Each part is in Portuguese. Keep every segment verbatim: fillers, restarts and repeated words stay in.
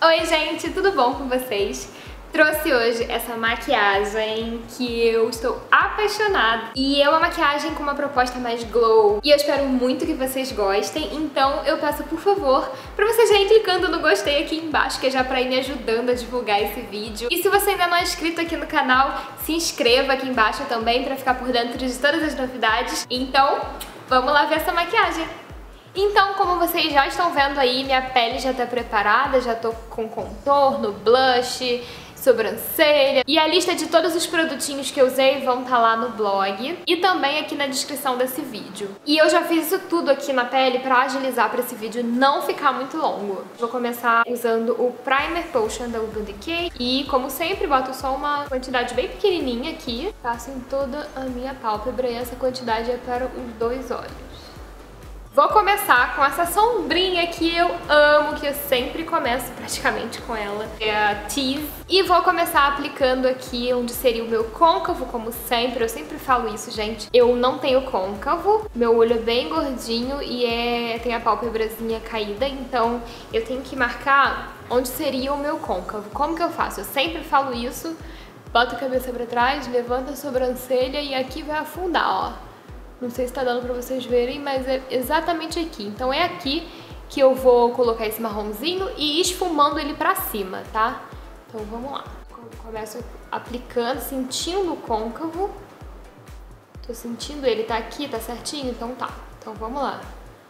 Oi gente, tudo bom com vocês? Trouxe hoje essa maquiagem que eu estou apaixonada e é uma maquiagem com uma proposta mais glow e eu espero muito que vocês gostem, então eu peço por favor pra vocês já ir clicando no gostei aqui embaixo, que é já pra ir me ajudando a divulgar esse vídeo. E se você ainda não é inscrito aqui no canal, se inscreva aqui embaixo também pra ficar por dentro de todas as novidades. Então, vamos lá ver essa maquiagem! Então, como vocês já estão vendo aí, minha pele já tá preparada, já tô com contorno, blush, sobrancelha. E a lista de todos os produtinhos que eu usei vão estar lá no blog e também aqui na descrição desse vídeo. E eu já fiz isso tudo aqui na pele pra agilizar pra esse vídeo não ficar muito longo. Vou começar usando o Primer Potion da Urban Decay e, como sempre, boto só uma quantidade bem pequenininha aqui. Passo em toda a minha pálpebra e essa quantidade é para os dois olhos. Vou começar com essa sombrinha que eu amo, que eu sempre começo praticamente com ela, é a Tease. E vou começar aplicando aqui onde seria o meu côncavo, como sempre, eu sempre falo isso, gente. Eu não tenho côncavo, meu olho é bem gordinho e é, tem a pálpebrazinha caída, então eu tenho que marcar onde seria o meu côncavo. Como que eu faço? Eu sempre falo isso, boto a cabeça pra trás, levanto a sobrancelha e aqui vai afundar, ó. Não sei se tá dando pra vocês verem, mas é exatamente aqui. Então é aqui que eu vou colocar esse marronzinho e ir esfumando ele pra cima, tá? Então vamos lá. Começo aplicando, sentindo o côncavo. Tô sentindo ele, tá aqui, tá certinho? Então tá. Então vamos lá.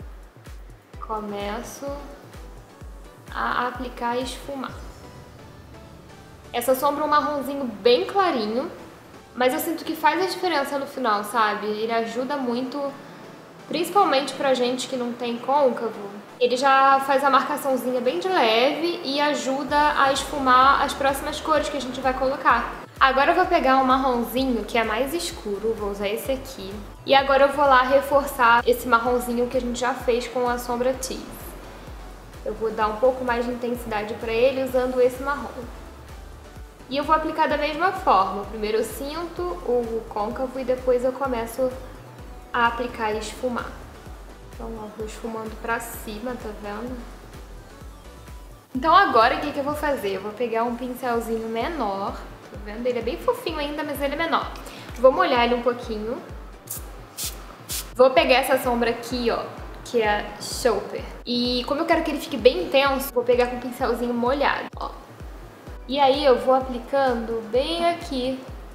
Começo a aplicar e esfumar. Essa sombra é um marronzinho bem clarinho. Mas eu sinto que faz a diferença no final, sabe? Ele ajuda muito, principalmente pra gente que não tem côncavo. Ele já faz a marcaçãozinha bem de leve e ajuda a esfumar as próximas cores que a gente vai colocar. Agora eu vou pegar um marronzinho que é mais escuro, vou usar esse aqui. E agora eu vou lá reforçar esse marronzinho que a gente já fez com a sombra Tease. Eu vou dar um pouco mais de intensidade pra ele usando esse marrom. E eu vou aplicar da mesma forma. Primeiro eu sinto o côncavo e depois eu começo a aplicar e esfumar. Então, ó, vou esfumando pra cima, tá vendo? Então agora o que, que eu vou fazer? Eu vou pegar um pincelzinho menor, tá vendo? Ele é bem fofinho ainda, mas ele é menor. Vou molhar ele um pouquinho. Vou pegar essa sombra aqui, ó, que é a Shopper. E como eu quero que ele fique bem intenso, vou pegar com um pincelzinho molhado, ó. E aí eu vou aplicando bem aqui,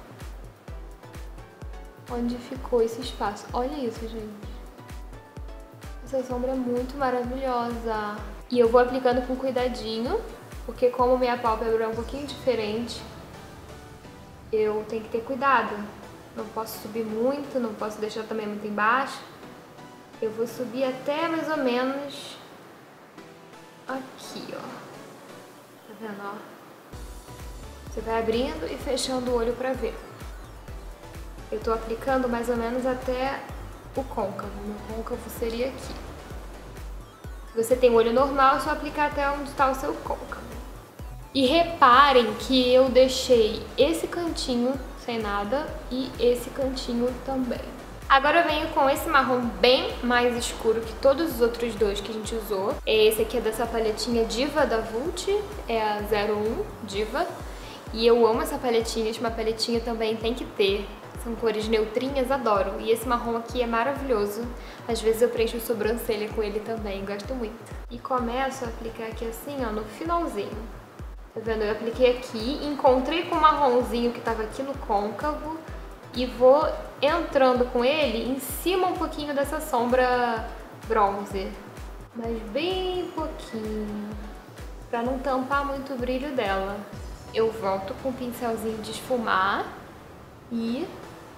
onde ficou esse espaço. Olha isso, gente. Essa sombra é muito maravilhosa. E eu vou aplicando com cuidadinho, porque como minha pálpebra é um pouquinho diferente, eu tenho que ter cuidado. Não posso subir muito, não posso deixar também muito embaixo. Eu vou subir até mais ou menos aqui, ó. Tá vendo, ó? Você vai abrindo e fechando o olho pra ver. Eu tô aplicando mais ou menos até o côncavo. Meu côncavo seria aqui. Se você tem o olho normal, é só aplicar até onde está o seu côncavo. E reparem que eu deixei esse cantinho sem nada e esse cantinho também. Agora eu venho com esse marrom bem mais escuro que todos os outros dois que a gente usou. Esse aqui é dessa paletinha Diva da Vult, é a zero um Diva. E eu amo essa paletinha, uma paletinha também tem que ter. São cores neutrinhas, adoro. E esse marrom aqui é maravilhoso. Às vezes eu preencho sobrancelha com ele também, gosto muito. E começo a aplicar aqui assim, ó, no finalzinho. Tá vendo? Eu apliquei aqui, encontrei com o marronzinho que tava aqui no côncavo e vou entrando com ele em cima um pouquinho dessa sombra bronze. Mas bem pouquinho, pra não tampar muito o brilho dela. Eu volto com o pincelzinho de esfumar e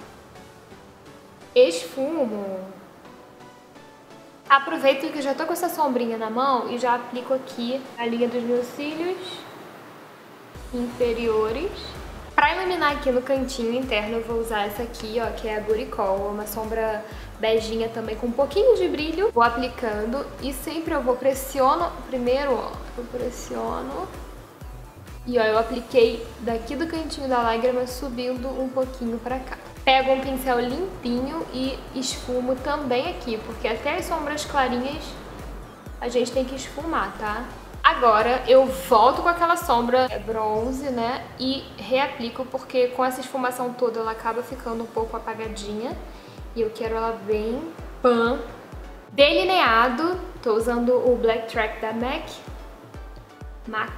esfumo. Aproveito que eu já tô com essa sombrinha na mão e já aplico aqui a linha dos meus cílios inferiores. Pra iluminar aqui no cantinho interno eu vou usar essa aqui, ó, que é a Booty Call, uma sombra beijinha também com um pouquinho de brilho. Vou aplicando e sempre eu vou pressiono, primeiro, ó, eu pressiono. E ó, eu apliquei daqui do cantinho da lágrima subindo um pouquinho pra cá. Pego um pincel limpinho e esfumo também aqui, porque até as sombras clarinhas a gente tem que esfumar, tá? Agora eu volto com aquela sombra bronze, né, e reaplico, porque com essa esfumação toda ela acaba ficando um pouco apagadinha. E eu quero ela bem pan. Delineado, tô usando o Black Track da MAC. MAC.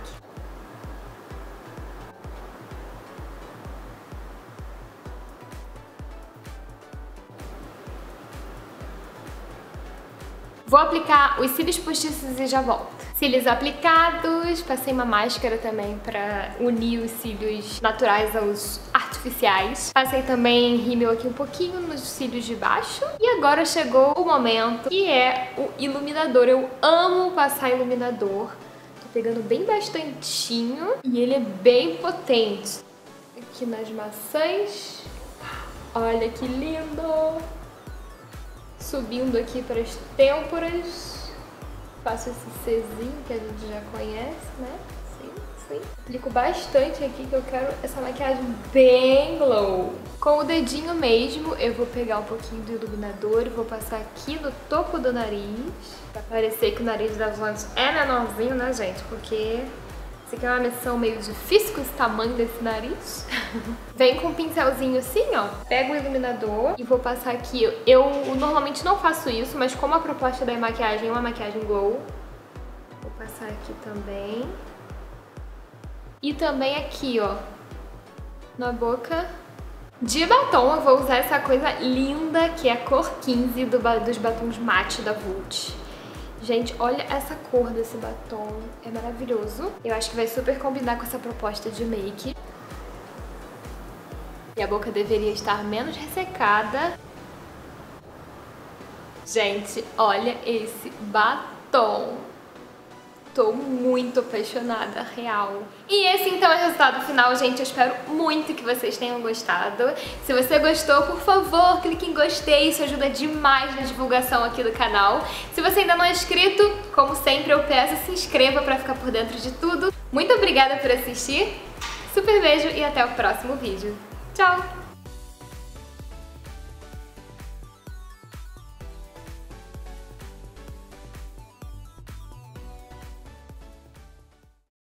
Vou aplicar os cílios postiços e já volto. Cílios aplicados, passei uma máscara também pra unir os cílios naturais aos artificiais. Passei também rímel aqui um pouquinho nos cílios de baixo. E agora chegou o momento que é o iluminador. Eu amo passar iluminador. Tô pegando bem bastantinho e ele é bem potente. Aqui nas maçãs. Olha que lindo! Subindo aqui para as têmporas, faço esse Czinho que a gente já conhece, né? Sim, sim. Aplico bastante aqui que eu quero essa maquiagem bem glow. Com o dedinho mesmo, eu vou pegar um pouquinho do iluminador e vou passar aqui no topo do nariz, pra parecer que o nariz das Vans é menorzinho, né, gente? Porque isso aqui é uma missão meio difícil com esse tamanho desse nariz. Vem com um pincelzinho assim, ó. Pego o iluminador e vou passar aqui. Eu normalmente não faço isso, mas como a proposta da maquiagem é uma maquiagem glow, vou passar aqui também. E também aqui, ó, na boca. De batom eu vou usar essa coisa linda que é a cor quinze do, dos batons mate da Vult. Gente, olha essa cor desse batom, é maravilhoso. Eu acho que vai super combinar com essa proposta de make. E a boca deveria estar menos ressecada. Gente, olha esse batom. Tô muito apaixonada, real. E esse então é o resultado final, gente. Eu espero muito que vocês tenham gostado. Se você gostou, por favor, clique em gostei. Isso ajuda demais na divulgação aqui do canal. Se você ainda não é inscrito, como sempre eu peço, se inscreva pra ficar por dentro de tudo. Muito obrigada por assistir. Super beijo e até o próximo vídeo. Tchau!